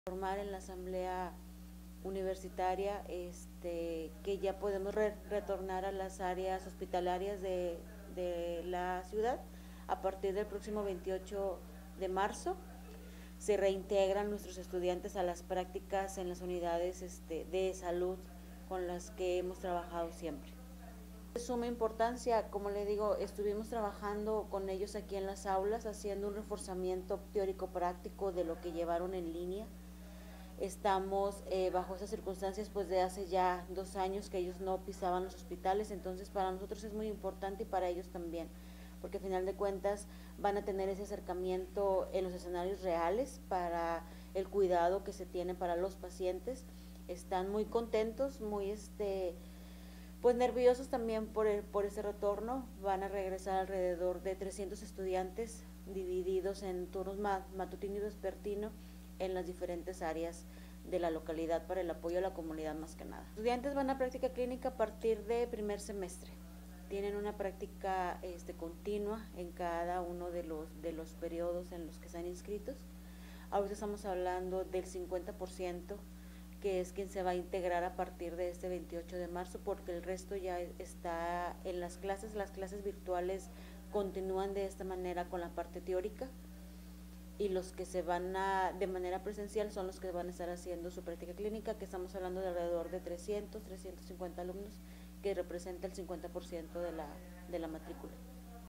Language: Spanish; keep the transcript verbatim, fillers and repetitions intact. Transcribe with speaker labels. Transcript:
Speaker 1: Formar en la asamblea universitaria este, que ya podemos re retornar a las áreas hospitalarias de, de la ciudad a partir del próximo veintiocho de marzo. Se reintegran nuestros estudiantes a las prácticas en las unidades este, de salud con las que hemos trabajado siempre. De suma importancia, como le digo, estuvimos trabajando con ellos aquí en las aulas, haciendo un reforzamiento teórico práctico de lo que llevaron en línea. Estamos eh, bajo esas circunstancias pues de hace ya dos años que ellos no pisaban los hospitales, entonces para nosotros es muy importante y para ellos también, porque al final de cuentas van a tener ese acercamiento en los escenarios reales para el cuidado que se tiene para los pacientes. Están muy contentos, muy este pues nerviosos también por, el, por ese retorno. Van a regresar alrededor de trescientos estudiantes divididos en turnos matutino y vespertino en las diferentes áreas de la localidad para el apoyo a la comunidad más que nada. Los estudiantes van a práctica clínica a partir de primer semestre. Tienen una práctica este, continua en cada uno de los, de los periodos en los que están inscritos. Ahorita estamos hablando del cincuenta por ciento que es quien se va a integrar a partir de este veintiocho de marzo, porque el resto ya está en las clases. Las clases virtuales continúan de esta manera con la parte teórica, y los que se van a de manera presencial son los que van a estar haciendo su práctica clínica, que estamos hablando de alrededor de trescientos, trescientos cincuenta alumnos, que representa el cincuenta por ciento de la, de la matrícula.